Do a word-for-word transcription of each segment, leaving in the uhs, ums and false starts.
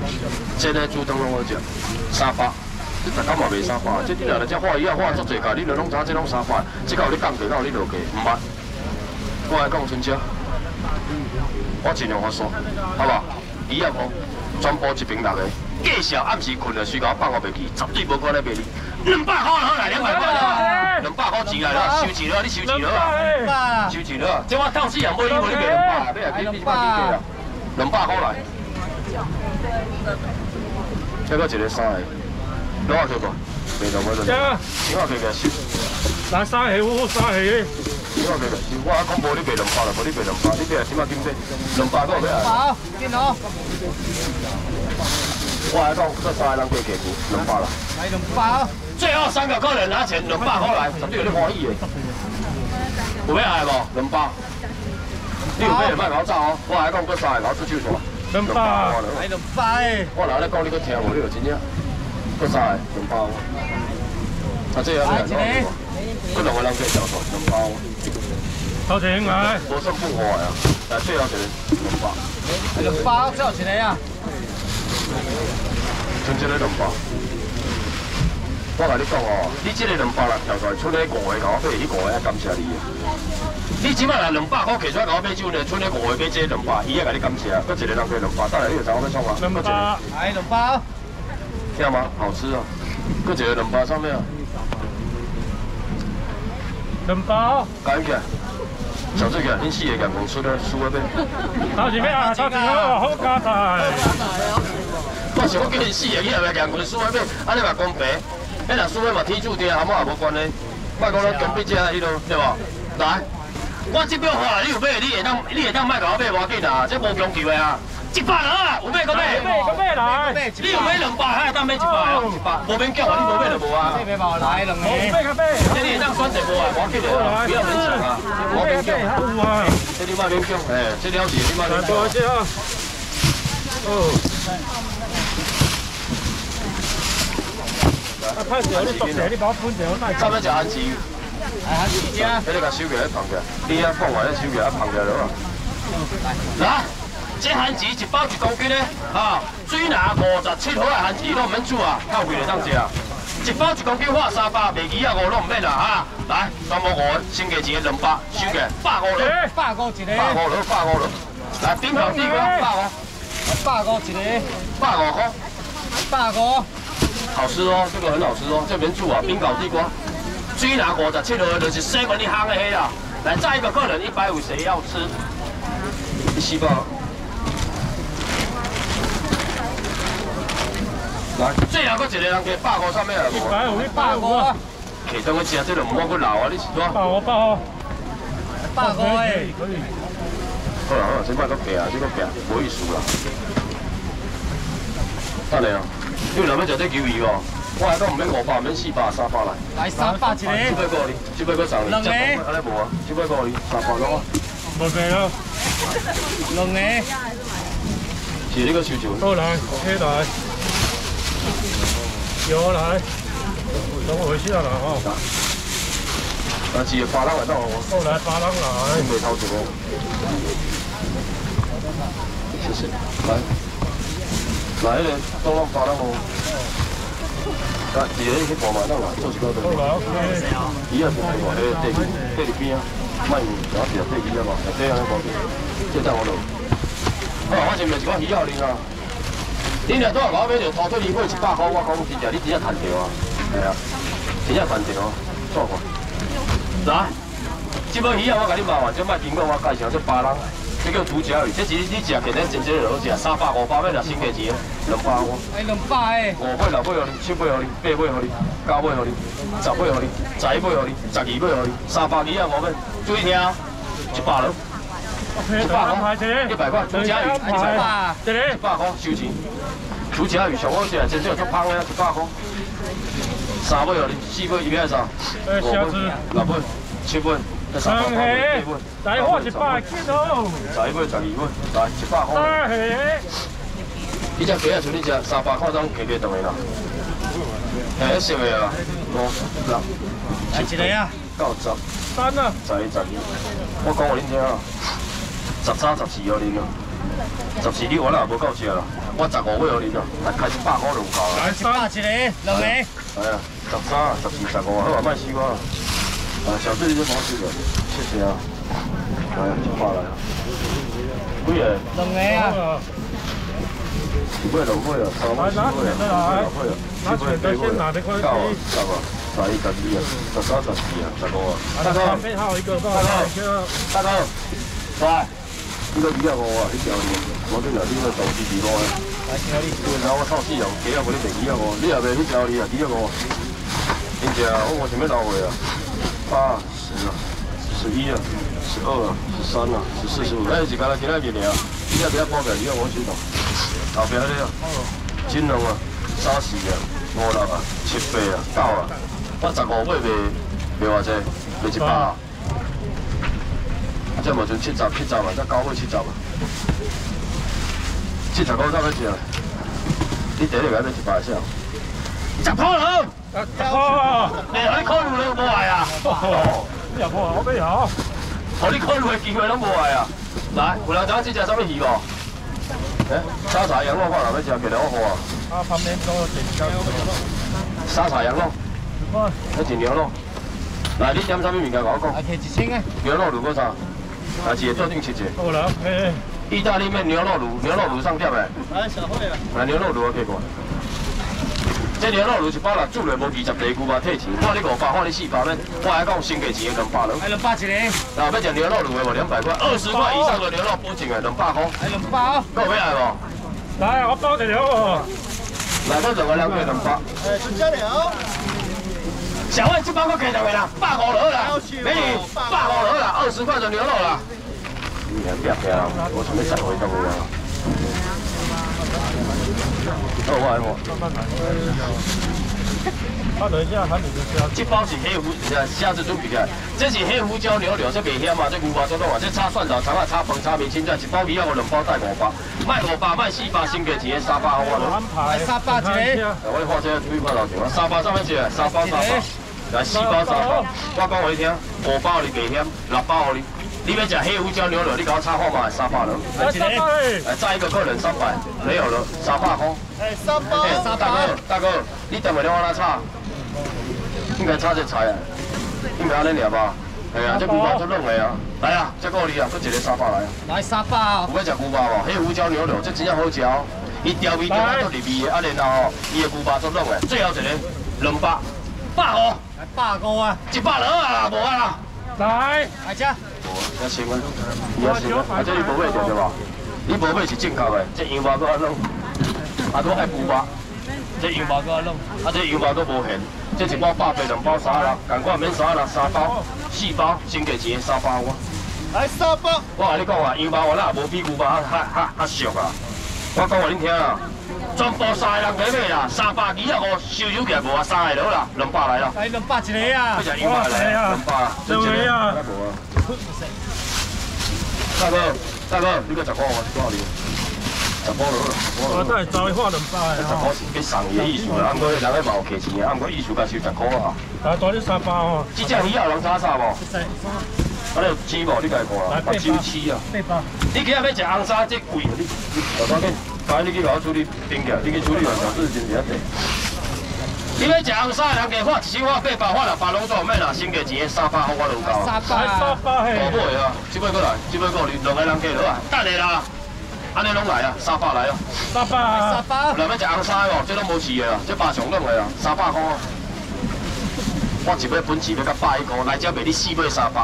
这个猪汤拢好食，三百。 大家嘛卖三百，即你若来只画椅啊画足济价，你著拢知影这拢三百，即个有你降价，有你落价，毋捌。我来讲，春姐，我尽量发送，好无？椅啊无，全部一瓶六个，计数暗时困了，随甲我放我袂记，绝对无可能卖你。两百块好来，两百块啦，两百块钱来了，收钱了，你收钱了啊？收钱了，即我透死人买你，无你卖两百，买来几你百几个啦？两百块来。再个一个三个。 攞下佢個，未到嗰度。點下佢嘅燒。嗱，生氣好好生氣嘅。點下佢嘅燒，我一講冇啲味淋巴啦，冇啲味淋巴，呢啲係點啊點啫？淋巴嗰個咩啊？好，見到。我係講這三個人計幾股淋巴啦。係淋巴。最後三個客人拿錢淋巴過來，絕對有啲歡喜嘅。有咩係無？淋巴。你有咩唔係我走哦？我係講這三個我出手錯。淋巴。係淋巴誒。我嗱你講你個聽無，你就真正。 嗰晒兩包，啊即係有啲人講喎，嗰兩個兩隻就錯兩包。多謝兄弟。我辛苦我啊，但係最後就兩包。兩包多少錢嚟啊？春節你兩包。我同你講哦，你即個兩包啦，又在出呢個嘅講，譬如呢個嘅感謝你嘅。你只乜嗱兩百塊，其實講俾招你，出呢個嘅俾這兩百，依家你感謝啊，嗰一個人俾兩百，得嚟呢條就我咩倉啊？兩包。係兩包。 聽嘛，好吃啊！嗰一個兩包上面啊，兩包。揀嘅，小隻嘅，恁四個人共出咧，輸嗰邊。頭前咩啊？頭前好好加大。我是我叫恁四個去後邊人共輸嗰邊，安尼嘛公平。迄若輸嗰嘛天注定，阿某也無關係。莫講咱強比這迄落，對無？來，我這表話你有買，你會當，你會當莫甲我買無要緊啊，這無強求的啊。 一百啊！有買個買，個買來。你有買兩百，還會當買一百啊？一百，無免叫啊！你無買就無啊。買無來兩個。買個買。這你會當選擇無啊？我記得啊，不要勉強啊。我免叫。這你莫勉強，哎，這了解你莫勉強。多謝啊。哦。啊，拍攝你讀寫，你把我搬上帶。差唔多就限時。係限時啊！你個小嘅一棚嘅，你一放埋一小嘅一棚嘅咯。來。 這番薯一包一公斤咧，啊，水拿五十七號嘅番薯攏唔免煮啊，較貴嚟當食啊。一包一公斤花三百，賣魚啊五攏唔免啦哈。來，三毛五，先價一個兩百，收嘅百五落，百五一個，百五落，百五落。來，頂頭地瓜百五，百五一個，百五塊，百五。好吃哦，這個很好吃哦，這邊煮啊，冰搞地瓜，水拿五十七號就是西門一行的黑啦。來，再一個客人一百五，誰要吃？一四百。 來，最後嗰一個人加百五上面啊！一百五，一百五啊！其中嗰隻這個唔好去鬧啊！你是多？百五，百五，百五誒！可以。好啦好啦，先買個餅啊，呢個餅唔好意思啦。得你啊！你兩蚊就得九二喎，我係講唔免五百，唔免四百，三百嚟。嚟三百一個。幾百個你？幾百個上嚟？兩個。安尼無啊？幾百個你？三百攞啊！冇計啦。兩個。是呢個小條。好來，車來。 有來，等我回去啦哦。啊，是八人嚟得我。好來，八人來。未偷住我。謝謝。來，來，呢個多啷八人我。啊，自己去過埋得來，做住嗰度。好來 ，OK。依家就係話喺地地邊啊，唔係有時就地邊啊嘛，就地喺嗰邊，即係得我度。啊，我前面是講魚後鏈啊。 你若都係講俾條拖推你開一百塊，我講真正你真正彈條啊，係啊，真正彈條，錯過。嗱，這尾魚啊，我甲你麻煩，這擺經過我介紹，這巴人，這叫土椒魚，這是你食其實真正好食，三百五百蚊就先價錢，兩百五。係兩百誒。五尾六尾互你，七尾互你，八尾互你，九尾互你，十尾互你，十一尾互你，十二尾互你，三百二啊五蚊，注意聽，一百兩。 一百塊，一百塊，土椒魚，一百，一百塊收錢。土椒魚上好食，真正足香嘅，一百塊。三尾互你，四尾一百三，五尾、六尾、七尾，三八尾、八尾。大貨一百斤哦。十一尾、十二尾，來一百塊。呢隻雞啊，像呢隻三百塊種雞雞凍嘅啦。係一食嘅啦，五、六、七、八、九、十、三啊，十一、十二。我講我恁聽啊。 十三、十四號你咯， 十四你我若无够食啦，我十五尾互你啦，来开一百块就有够啦。 来三一个，两个。 哎呀，十三、十四、十五，好啊，卖死我。啊，小弟你这帮死了，谢谢啊。来，一百来啊。几个？ 两个啊。 一尾两尾啊，三尾四尾啊，四尾六尾啊，七尾八尾啊，九啊，十啊，十一、十二啊，十三、十四啊，十五啊。大哥， 还有一个，大哥，大哥，来，呢個二啊五啊，你條你，我今日呢個做字字攞啊。來條你，然後我超市又幾啊個啲地二啊五，你又咪呢條你啊二啊五，你只我我前面到位啊，八十啊，十一啊，十二啊，十三啊，十四十五，哎，是干啦，今仔日了，你啊不要報表，你啊我知道。後邊嗰啲啊，金龍啊，三四啊，五六啊，七八啊，九啊，我十五尾賣賣偌濟，賣一百啊。啊，即無剩七十、七十啊，才九尾七十啊，七十九才要食。你第一個要一百少？十箍兩，十箍啊！你互你考慮你無愛啊？你又無愛，我俾有。互你考慮嘅機會攏無愛啊！來，有人知影這隻啥物魚無？誒，沙茶羊肉看若要食，給兩號啊。啊，旁邊都有點沙茶羊肉，那一牛肉。來，你點啥物物件甲我講？啊，摕一千個。牛肉卤嗰啥？啊，一個桌頂七個。好啦，誒。意大利面牛肉卤，牛肉卤上碟誒。哎，小會啦。來，牛肉卤我給過。這牛肉卤一包六煮落無二十地牛肉退錢，看你五百，看你四百咧，我還講先價錢兩百兩。係兩百一個。嗱，要食牛肉卤的無兩百塊，二十塊以上的牛肉保證的兩百塊。係兩百哦。夠要來無？來，我包一條哦。來，我兩個兩個兩百。誒，專家了。小魏，這包我給兩個啦，百五就好啦。美女，百五就好啦，二十塊的牛肉啦。你還不要騙我，我準備十回到啊。好，我來我。啊，等一下，還沒得這包是黑胡，下次準備起來。這是黑胡椒牛柳，這袂險嘛，這牛肉做攏啊，這炒蒜頭、蔥啊、炒飯、炒麵、青菜，一包米啊，我兩包帶五百，賣五百，賣四百，先價一個三百好啊。安排。三百一個。我畫這對看頭前啊，三百三百一個，三包三百，來四包三百。我講互你聽，五包你袂險，六包互你。你要食黑胡椒牛柳，你給我炒看嘛，三百了。來三百。來再一個客人三百，沒有了，三百塊。哎，三包。哎，大哥，大哥，你等下你往哪炒？應該炒隻菜啊，應該安尼爾吧？係啊，這牛肉做嫩的啊。來啊，這個你啊，擱一個三百來。來三百哦。有要食牛肉無？黑胡椒牛柳，這真正好食哦。伊調味調啊都入味的，啊然後伊的牛肉做嫩的，最後一個兩百，百五。來百五啊！一百兩啊，無啊啦。來，來吃。一千蚊，一千蚊，啊！這你無買着對吧？你無買是正確的，這羊肉擱較嫩，啊都愛牛肉，這羊肉擱較嫩，啊這羊肉擱無鹹，這一包百八，兩包三十六，共款免三十六，三包，四包，先價錢三百五。來三包。我甲你講啊，羊肉我哪無比牛肉較較較較俗啊！我講互恁聽啊，全部三個人加買啦，三百二十五，收收起來無啊，三個就好啦，兩百來啦。來兩百一個啊！要食羊肉來啊，兩百啊，真正啊。大哥，大哥，你個十塊我多少年？十塊就好啦。我都係再花兩百啊。十塊是俾送伊嘅意思啦，毋過人咧嘛有客錢嘅，毋過意思甲收十塊啊。啊，多啲三百哦。這隻魚有人炒啥無？啊，你有黐無？你家看啦，目睭黐啊。八百。你今日要食紅沙，這貴，你你大當緊，快你去甲我處理冰嘅，你去處理完小事真係一地。你要食紅沙，人家發一箱發八百，發六百攏做咩啦？先價錢三百，我就有夠。三百，三百嘿。我買啊，這尾過來，這尾過來，兩個人計落啊，得嚟啦。安尼攏來啊，三百來啊。三百，三百。人要食紅沙哦，這攏無試嘅啦，這八上攏嘅啦，三百塊。我一尾本錢要甲百一個，來這賣你四尾三百。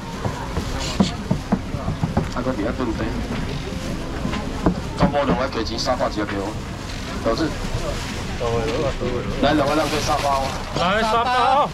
啊，擱佇遐燉底，全部兩個價錢三百一個給我，導致。來兩個人計三百哦。來三百哦。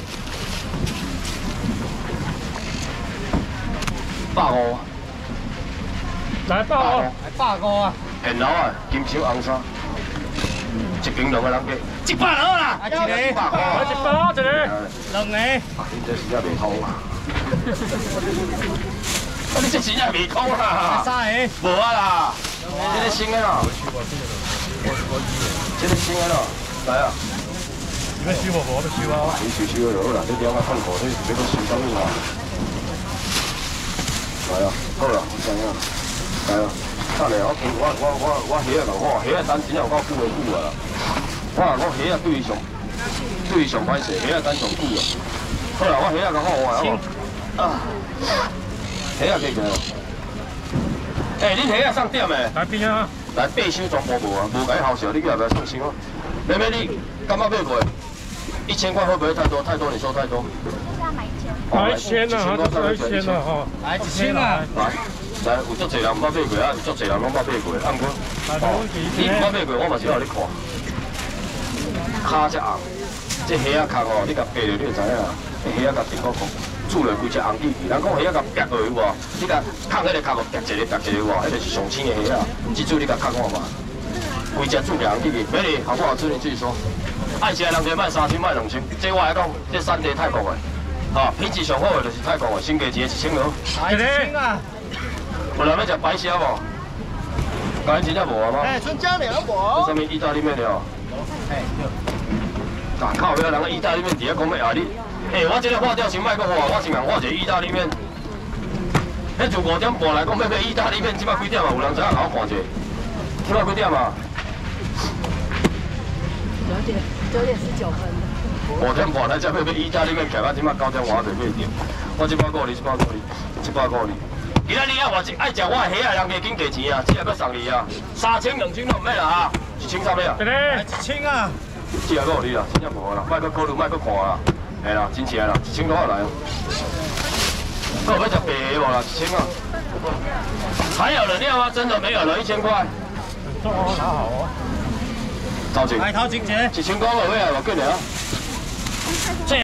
百五。來百五。來百五啊。現樓啊，金小紅沙，一瓶兩個人計，一百兩啦。一個。一百塊。一百一個。兩個。啊，你這真係未通啊！啊，你這真係未通啊！三個。無啊啦，這個新嘅啦。這個新嘅咯，來啊！你要收無？我要收啊！你收收就好啦，你點解看過？你是要擱收啥物啊？來啊，好啦，我知影，來啊！ 等下我我我我我虾啊，我虾啊等真有够久的久啊！我我虾啊对伊上对伊上歹势，虾啊等上久啊。好啦，我虾啊甲好换好无？啊，虾啊计起来。诶，恁虾啊送点诶？ 来边啊！ 来八箱全部无啊，无甲伊好笑，你要不要送箱啊？妹妹，你干嘛买过？一千块会不会太多？太多，你说太多。 来一千啊，哈，就来一千了哈。来一千啊！ 来，来，有足侪人毋捌买过啊，有足侪人拢捌买过，啊，毋过，你毋捌买过，我嘛是有咧看。骹只红，这虾仔壳哦，你甲掰落，你就知影啦。虾仔甲顶个壳煮落规只红起去，人讲虾仔甲夹落去无？你甲放迄个壳壳夹一个夹一个无？迄个是上青的虾仔，即煮你甲壳看嘛。规只煮红起去，美丽，好不好吃？你自己说。爱食的人就卖三千，卖两千。这我来讲，这产地泰国的。啊，品质上好的就是泰国的，新价钱一千多。 一千啊！ 有人要食白虾无？今日真正无啊吗？ 哎，春江凉这薄。 什么意大利面了？ 哎， 啊，靠！不要人个意大利面底下讲要啊你。哎，我这个化掉先卖个化，我先人化一个意大利面。迄就五点半来讲要买意大利面，即摆几点啊？有人知影甲我看者？即摆几点啊？ 九点九点十九分。 五点半来才要买意大利面，行啊！即摆九点外就买着。我即摆五二，即摆五二，即摆五二。今仔日啊，偌济爱食我的虾啊，人加紧加钱啊，只下搁送你啊，三千两千都唔免啦啊，一千三尾啊。 一个一千啊！ 只下搁互你啦，真正无啦，莫搁考虑，莫搁看啦，系啦，真正啦，一千多块来。搁有要食白虾无啦？一千啊。还有人要吗？真的没有了，一千块。 做好拿好哦。 陶姐， 来陶景姐， 一千块有买啊？偌紧的啊？